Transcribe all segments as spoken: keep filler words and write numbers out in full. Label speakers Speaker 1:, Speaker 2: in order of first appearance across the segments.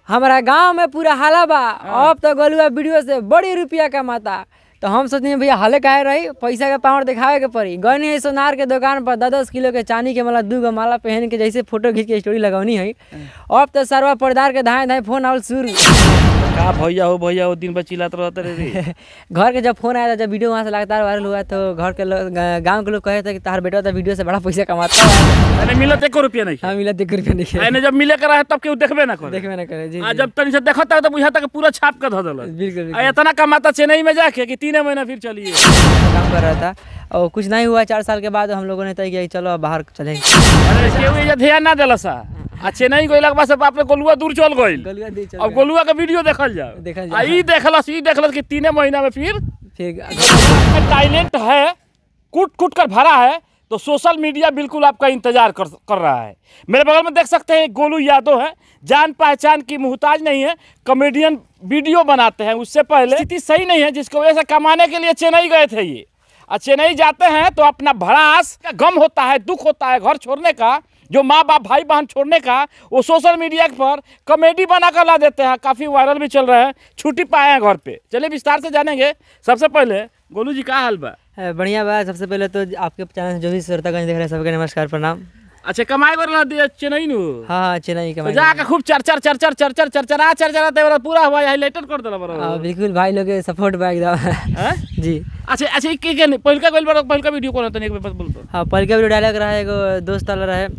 Speaker 1: हमारा गांव में पूरा हाला बा। अब तो गोलुआ वीडियो से बड़ी रुपया कमाता। तो हम सोचते भैया हाले काहे रही, पैसा का पावर दिखावे के पड़ी। गए नहीं सोनार के दुकान पर दस दस किलो के चांदी के मतलब दू गो माला पहन के जैसे फोटो खींच के स्टोरी लगौनी है। अब तो सरवा पर्दार के धाए धाए फोन आवल शुरू।
Speaker 2: का भैया हो भैया हो दिन भर चिल्लात रहते रे।
Speaker 1: घर के जब फोन आया था, जब वीडियो वहाँ से लगातार वायरल हुआ तो घर के लोग, गाँव के लोग कहे थे कि तार बेटा तो वीडियो से बड़ा पैसा कमाता है।
Speaker 2: अरे मिलत एको रुपया नहीं।
Speaker 1: हाँ मिलत एक रुपया नहीं।
Speaker 2: अरे जब मिले कर रहा है तब केहू देखबे ना करे।
Speaker 1: देखबे ना करे जी।
Speaker 2: आ जब तनी से देखता है तो बुझाता कि पूरा छाप के धो देलक।
Speaker 1: बिल्कुल
Speaker 2: आ इतना कमाता चेन्नई में जाके कि तीन महीना फिर चलिए
Speaker 1: काम कर रहा था और कुछ नहीं हुआ। चार साल के बाद हम लोगों ने तय किया चलो बाहर चलेंगे।
Speaker 2: अरे केहू ये ध्यान ना देला सा। आ चेन्नई गइला के बाद सब अपने गोलुआ दूर चल गइल।
Speaker 1: गोलुआ दी चल
Speaker 2: अब गोलुआ का वीडियो देखल जाओ।
Speaker 1: देखल
Speaker 2: आ ई देखलस ई देखलस कि तीन महीना में फिर
Speaker 1: फिर
Speaker 2: टैलेंट है, कूट कूट कर भरा है। तो सोशल मीडिया बिल्कुल आपका इंतजार कर कर रहा है। मेरे बगल में देख सकते हैं गोलू यादव है, जान पहचान की मुहताज नहीं है, कॉमेडियन वीडियो बनाते हैं। उससे पहले स्थिति सही नहीं है, जिसकी वजह से कमाने के लिए चेन्नई गए थे ये। और चेन्नई जाते हैं तो अपना भड़ास का गम होता है, दुख होता है घर छोड़ने का, जो माँ बाप भाई बहन छोड़ने का, वो सोशल मीडिया पर कॉमेडी बना कर ला देते हैं। काफ़ी वायरल भी चल रहे हैं, छुट्टी पाए हैं घर पे। चलिए विस्तार से जानेंगे। सबसे पहले गोलू जी का हाल बा?
Speaker 1: बढ़िया बा। सबसे पहले तो आपके चैनल से जो भी श्रोतागण देख रहे हैं सबके नमस्कार प्रणाम।
Speaker 2: अच्छा कमाए कर चेन्नई नु?
Speaker 1: हाँ हाँ चेन्नई कमाए
Speaker 2: जाके खूब चर्चा चर्चा चर्चा चर्चा चर्चा पूरा हुआ हाईलाइटर कर देला बड़ा।
Speaker 1: हाँ बिल्कुल भाई लोग के सपोर्ट बा एकदम जी।
Speaker 2: अच्छा अच्छा के के पहिलका गोल बार पहिलका वीडियो कौन तनी एक बार बोल तो।
Speaker 1: हाँ पहिलका वीडियो डायलॉग रहा है, एगो दोस्त वाला रहे।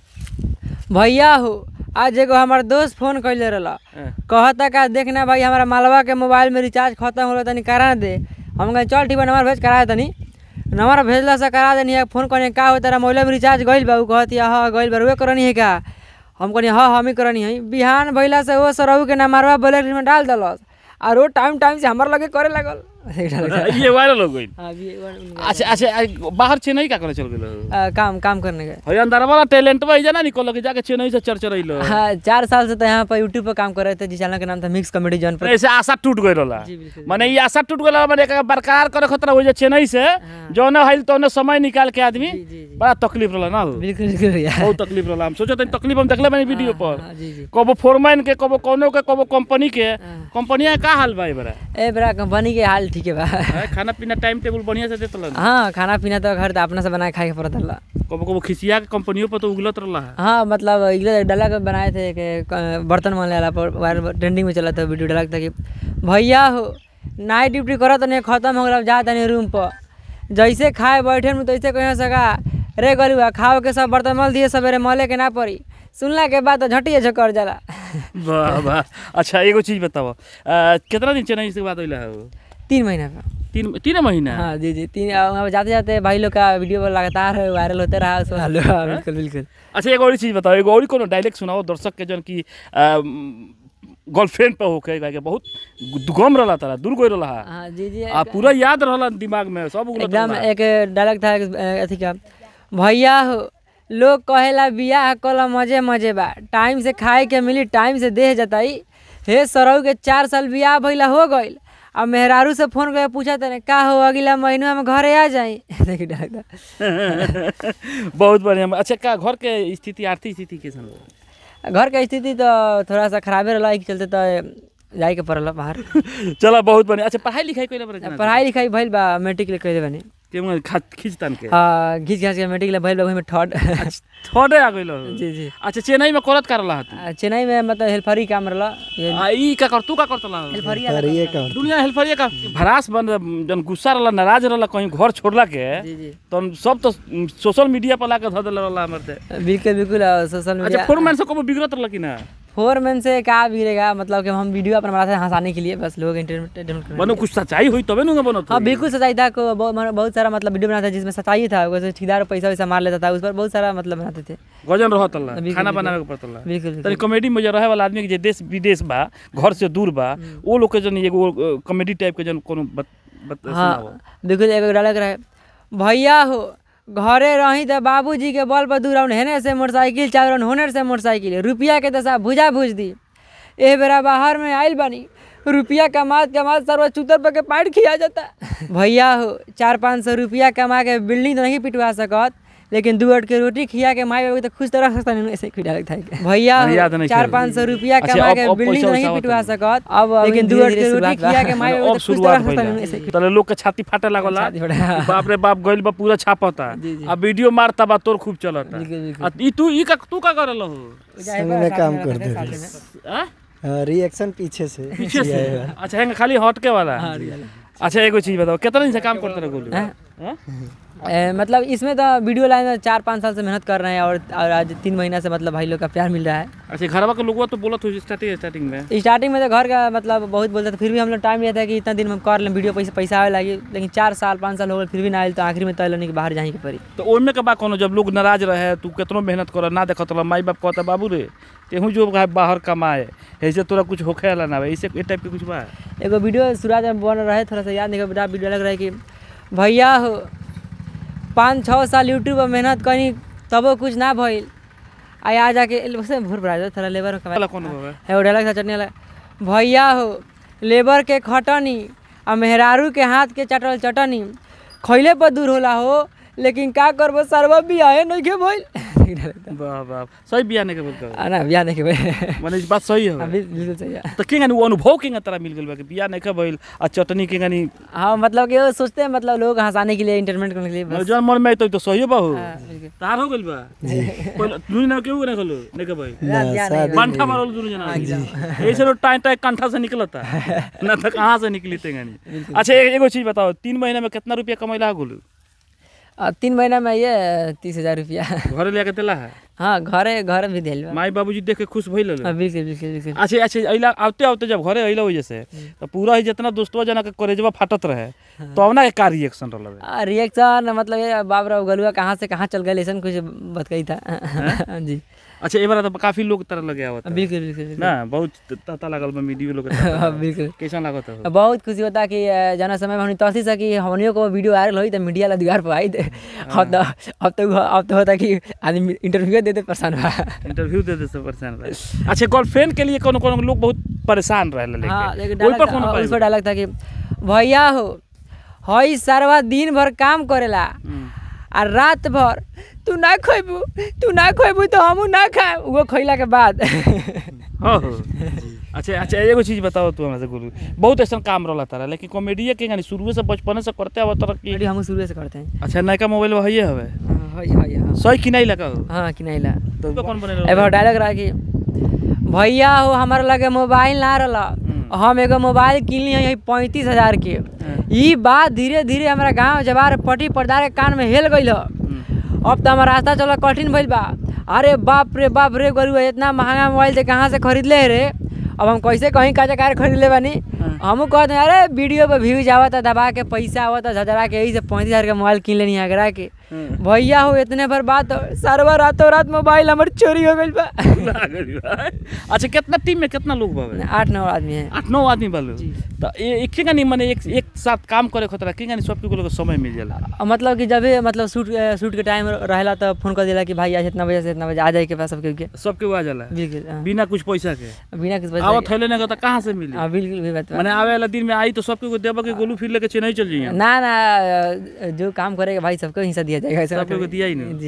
Speaker 1: भैया हो आज एगो हमार दोस्त फोन कैले रहला, कहता का देखना भाई हमारा मालवा के मोबाइल में रिचार्ज खत्म हो तनी करा दे। हम कहे चल ठीक बा नंबर भेज करा तनी। नंबर भेजला से करा देनी। फोन करने का हो तेरा मोबाइल में रिचार्ज गइल बा? उ कहती हाँ गइल बा, रुए करनी है का? हम कहनी हाँ हम ही करनी है। बिहान भइला से वो सरहू के नंबरवा ब्लैक लिस्ट में डाल दलस और वो टाइम टाइम से हमार लगे करे लगल।
Speaker 2: ये वायरल हो गई।
Speaker 1: हाँ
Speaker 2: अच्छा अच्छा बाहर चेन्नई का करे चल गेलो?
Speaker 1: काम काम करने के।
Speaker 2: हो अंदर वाला टैलेंट भाई जाना निकल के जाके चेन्नई से चर्चा रहिलो।
Speaker 1: हाँ चार साल से तो यहाँ पर यूट्यूब पर काम कर रहे थे, जिस चैनल का नाम था मिक्स कॉमेडी जॉन पर।
Speaker 2: ऐसे आशा टूट गई रहला। माने ये आशा टूट गई माने बरकरार करे खतरा हो जे चेन्नई से जो न हइल तो न समय निकाल के आदमी बड़ा तकलीफ रहला ना।
Speaker 1: बिल्कुल बिल्कुल भैया
Speaker 2: बहुत तकलीफ रहला। हम सोचो तनी तकलीफ हम देखले बानी वीडियो पर।
Speaker 1: जी जी।
Speaker 2: कबो फोरमैन के, कबो कोनो के, कबो कंपनी के। कंपनी का हाल भाई बड़ा?
Speaker 1: ए बड़ा कंपनी के हाल ठीक है बा।
Speaker 2: खाना पीना टाइम टेबल बढ़िया से देतला?
Speaker 1: हाँ खाना पीना तो घर तो अपना से बना खाए के पड़ता ला।
Speaker 2: कबो कबो खिसिया के कंपनियों पर तो उगलत रहला है।
Speaker 1: हाँ मतलब इगले डाला के बनाए थे कि बर्तन मान वाला पर वायरल ट्रेंडिंग में चला था वीडियो डाला था कि भैया हो नाइट ड्यूटी करत नहीं खत्म हो गया, जा तनी रूम पर जैसे खाए बैठे में तैसे कहीं सका रे गलुआ खाओ के सब बर्तन मल दिए, सवेरे मले के ना पड़ी। सुनला के बाद तो झटिए झकर जाला।
Speaker 2: वाह वाह। अच्छा एगो चीज बताओ, कितना दिन चेन्नई से बात होइला है?
Speaker 1: तीन महीना का।
Speaker 2: तीन तीन महीना?
Speaker 1: हाँ जी जी तीन। जाते जाते भाई लोग का वीडियो लगातार वायरल होते रहा उसमें। बिल्कुल बिल्कुल।
Speaker 2: अच्छा एक और चीज़ बताओ, एगो और कोनो डायलॉग सुनाओ दर्शक के जन की गर्लफ्रेंड पे होके के बहुत गम रहला तारा दूर कोई रहला।
Speaker 1: हाँ जी जी।
Speaker 2: आ पूरा याद रहला दिमाग में सब
Speaker 1: एकदम। एक डायलॉग था अथी का, भैया हो लोग कहेला बियाह कल मजे मजे बा, टाइम से खाए के मिली टाइम से देह जताई। हे सरऊ के चार साल बियाह भइला हो गइल, अब मेहरारू से फोन करके पूछा तने का हो अगला महीना में घरे आ जाई।
Speaker 2: बहुत बढ़िया। अच्छा का घर के स्थिति आर्थिक स्थिति कैसन?
Speaker 1: घर के स्थिति तो थोड़ा सा खराबे रहा, चलते तो जाए के पड़ल बाहर।
Speaker 2: चला बहुत बढ़िया। अच्छा पढ़ाई लिखाई कोई
Speaker 1: पढ़ाई लिखाई भइल बा, मैट्रिक ले कइले बानी।
Speaker 2: खींचतान के?
Speaker 1: हाँ घिच घाच के मैट्रिक ले भइल में थर्ड।
Speaker 2: थर्ड आ गइल?
Speaker 1: जी जी।
Speaker 2: अच्छा चेन्नई में करत कर रहा था?
Speaker 1: चेन्नई में मतलब हेल्परी काम रहला।
Speaker 2: आ ई का कर तू का करतला?
Speaker 1: हेल्परी
Speaker 2: का दुनिया हेल्परी का भरास बन जन गुस्सा रहला, नाराज रहला कहीं घर छोड़ला के।
Speaker 1: जी जी।
Speaker 2: तो सब तो सोशल मीडिया पर ला के ध देला रहला हमर ते।
Speaker 1: बिल्कुल बिल्कुल सोशल मीडिया।
Speaker 2: अच्छा फोरमैन से को बिगड़त रहला कि ना?
Speaker 1: फोरमैन से क्या बिगड़ेगा, मतलब कि हम वीडियो अपना बनाते हैं हंसाने के लिए, बस लोग एंटरटेनमेंट करने।
Speaker 2: बनो कुछ सच्चाई हुई तबे ना बनो।
Speaker 1: हाँ बिल्कुल सच्चाई था। को बहुत बहुत सारा मतलब वीडियो बनाता था जिसमें सच्चाई था। वैसे ठेकेदार पैसा वैसा मार लेता था, उस पर बहुत सारा मतलब बनाते थे।
Speaker 2: गजन रहत अल्लाह खाना बनावे के पड़तला।
Speaker 1: बिल्कुल।
Speaker 2: तनी कॉमेडी में जो रहे वाला आदमी के जे देश विदेश बा, घर से दूर बा, वो लोग के जन एगो कॉमेडी टाइप के जन कोनो बत।
Speaker 1: हाँ बिल्कुल। एगो डायलॉग रहे, भैया हो घरे रही तो बाबूजी के बल पर दूर हेने से मोटरसाइकिल चार होने से मोटरसाइकिल, रुपया के दशा भुजा भुज दी। ए बेरा बाहर में आइल बनी, रुपया कमात कमात सर्व चूतर पर के पाइट खिया जाता। भैया हो चार पाँच सौ रुपया कमा के बिल्डिंग तो नहीं पिटवा सकत, लेकिन दू अट के रोटी खिया के माई बाबू तो खुश तो रख सकता नहीं, ऐसे खिला लगता है भैया
Speaker 2: अरे याद नहीं
Speaker 1: चार
Speaker 2: खेल।
Speaker 1: पाँच सौ रुपया
Speaker 2: अच्छा,
Speaker 1: कमा
Speaker 2: अब-
Speaker 1: के
Speaker 2: अब
Speaker 1: बिल्डिंग
Speaker 2: पैसा
Speaker 1: नहीं
Speaker 2: वैसा
Speaker 1: पिटवा
Speaker 2: होता
Speaker 1: सकत, अब लेकिन दू अट के रोटी खिया के माई बाबू
Speaker 2: अब
Speaker 1: तो खुश तो
Speaker 2: शुरुआत
Speaker 1: रख सकता
Speaker 2: भइला
Speaker 1: नहीं, ऐसे
Speaker 2: तले लोग के छाती फाटे लागला
Speaker 1: छाती फटा।
Speaker 2: बाप रे बाप गइल बा पूरा छापता
Speaker 1: जी, जी।
Speaker 2: अब वीडियो मारता बा तोर खूब चलता
Speaker 1: बिल्कुल, बिल्कुल।
Speaker 2: आ ई तू ई का तू का करल हो
Speaker 3: संग में काम करते थे।
Speaker 2: आ?
Speaker 3: हाँ, रिएक्शन पीछे से
Speaker 2: पीछे से
Speaker 3: किया है।
Speaker 2: अच्छा हैंग खाली हटके वाला अच्छा एगो चीज बताओ कितना दिन से काम करते रहे गोलू
Speaker 1: हाँ?
Speaker 2: हाँ?
Speaker 1: ए, मतलब इसमें तो वीडियो लाइन में चार पाँच साल से मेहनत कर रहे हैं और, और आज तीन महीना से मतलब भाई लोग का प्यार मिल रहा है।
Speaker 2: अच्छा घरवा के लोगवा तो बोलत हो स्टार्टिंग स्टार्टिंग में
Speaker 1: स्टार्टिंग में तो घर का मतलब बहुत बोलते थे, फिर भी हम लोग टाइम लिया था कि इतना दिन में हम कर लें वीडियो, पैसा पैसा आवे लगी, लेकिन चार साल पाँच साल हो गए फिर भी ना आयल, तो आखिर में तय लेने के बाहर जाने की पड़ी।
Speaker 2: तो ओइमे के बा कोनो जब लोग नाराज रहे तू कितनो मेहनत कर ना देखत रह माई बाप कहता बाबू रे तेहू जो है बाहर कमाए ऐसे तोरा कुछ होखे वाला ना ऐसे ए टाइप के कुछ बा
Speaker 1: एगो वीडियो शुरुआत में बन रहे, थोड़ा सा याद नहीं बड़ा वीडियो लग रहा है कि भैया हो पाँच छः साल यूट्यूब पर मेहनत करी तबो कुछ ना भइल, आ आ जाके उसे भूर पड़ा थोड़ा लेबर
Speaker 2: वाला कौन बा
Speaker 1: है वो डायलॉग था चटनी वाला, भैया हो लेबर के खटनी आ मेहरारू के हाथ के चटल चटनी खैले पर दूर होला हो, लेकिन का करबो सरवा भी आए नहीं के भइल।
Speaker 2: वाह वाह सही बिया नहीं के बोल कर
Speaker 1: ना बिया नहीं के भइल,
Speaker 2: माने इस बात सही है
Speaker 1: बिल्कुल सही है।
Speaker 2: तो के गानी वो अनुभव के तरह मिल गेल बा कि बिया नहीं के भइल आ चटनी के गानी
Speaker 1: हाँ मतलब कि वो सोचते हैं मतलब लोग हंसाने के लिए एंटरटेनमेंट करने के लिए बस।
Speaker 2: जन मन में तो तो सही बा हो
Speaker 1: हाँ, बिल्कुल।
Speaker 2: तार हो गेल बा पहले तू ना क्यों नहीं खलो नहीं के भइल
Speaker 1: ना, बिया नहीं भइल।
Speaker 2: कंठा मारल दुनु जना ऐसे रो टाइ टाइ कंठा से निकलता ना तो कहां से निकली ते गानी अच्छा ए- एगो चीज बताओ तीन महीने में कितना रुपया कमैला गोलू
Speaker 1: अब तीन महीना में ये तीस हजार रुपया।
Speaker 2: घरे लेके देला है
Speaker 1: हाँ घरे घर भी दिल बा।
Speaker 2: माई बाबूजी देख के खुश भइल
Speaker 1: हाँ, बिल्कुल बिल्कुल बिल्कुल।
Speaker 2: अच्छा अच्छा अइला आते आते जब घरे अइला वजह से तो पूरा ही जितना दोस्तवा जना के कॉलेजवा फाटत रहे तो अब ना एक का रिएक्शन रहल
Speaker 1: आ, रिएक्शन मतलब ये बाप रे गलुआ कहाँ से कहाँ चल गए ऐसा कुछ बतकई था। जी
Speaker 2: अच्छा ए बार तो काफी लोग तरह लगे आवत
Speaker 1: बिल्कुल बिल्कुल बिल्कुल।
Speaker 2: ना बहुत तता लागल बा वीडियो लोग
Speaker 1: हाँ, बिल्कुल
Speaker 2: कैसा लागत हो
Speaker 1: बहुत खुशी होता है कि अ, जाना समय में हमने तहसी से कि हमनियों को वीडियो वायरल हुई तो मीडिया ला दीवार पर आई थे। अब तो अब तो अब तो होता कि आदमी इंटरव्यू देते परेशान हुआ।
Speaker 2: इंटरव्यू दे दे सब परेशान रहे अच्छा गर्लफ्रेंड के लिए कौन कौन लोग बहुत परेशान रहे
Speaker 1: हाँ
Speaker 2: लेके
Speaker 1: लेकिन
Speaker 2: ओइ पर
Speaker 1: डायलॉग
Speaker 2: कौन
Speaker 1: था,
Speaker 2: पाई
Speaker 1: उस पर डायलॉग था कि भैया हो हई सरवा दिन भर काम करेला आ रात भर तू ना खोबू तू ना खोबू तो हमू ना खाए वो खैला के बाद।
Speaker 2: हाँ हो अच्छा अच्छा एगो चीज बताओ तू हमरा से गुरु बहुत ऐसा काम रहला तारा लेकिन कॉमेडी के गानी शुरू से बचपन से करते आवत तरह की
Speaker 1: वीडियो हम शुरू से करते हैं।
Speaker 2: अच्छा नयका मोबाइल में हइए हवे
Speaker 1: हाँ हई हई हाँ
Speaker 2: सही कि नहीं लगा हो
Speaker 1: हाँ कि नहीं ला
Speaker 2: तो कौन बने
Speaker 1: एगो डायलॉग रहा कि भैया हो हमारे लगे मोबाइल ना रहला हम एगो मोबाइल किनली है पैंतीस हजार के ई बात धीरे धीरे हमारा गांव जवार पटी पर्दार के कान में हेल गई। अब तो हमारा रास्ता चला कठिन भइल बा, अरे बाप रे बाप रे गरुआ इतना महंगा मोबाइल ते कहाँ से खरीद ले रे, अब हम कैसे कहीं का कार खरीद ले बानी। हमू कहते हैं अरे वीडियो पे व्यूज आवता दबा के पैसा आवता झजरा के यही से पैंतीस हजार का मोबाइल किन लेनी आगरा के। भैया हो इतने पर बात सरवा रातों रात मोबाइल हमारे चोरी हो गई बा।
Speaker 2: अच्छा कितना टीम में कितना लोग बावे
Speaker 1: आठ नौ आदमी है।
Speaker 2: आठ नौ आदमी बालो तो एक के गानी माने एक एक साथ काम करे खतरा के गानी सबके लोग समय मिल जाला
Speaker 1: अ, मतलब कि जब भी मतलब शूट शूट के टाइम रहेला तो फोन कर देला कि भाई आज इतना बजे से इतना बजे आ जाए के पास सबके के।
Speaker 2: सबके आ जाला
Speaker 1: बिल्कुल हाँ।
Speaker 2: बिना कुछ पैसा के
Speaker 1: बिना किसी
Speaker 2: आवत
Speaker 1: पैसे
Speaker 2: थैले ने तो कहां से मिली
Speaker 1: हाँ बिल्कुल भी बात बा।
Speaker 2: माने आवे वाला दिन में आई तो सबके को देबा के गोलू फिर लेके चेन्नई चल जाइए
Speaker 1: ना ना अ, जो काम करेगा भाई सबको हिस्सा दिया जाएगा ऐसा
Speaker 2: सबको
Speaker 1: बात
Speaker 2: दिया ही नहीं।
Speaker 1: जी।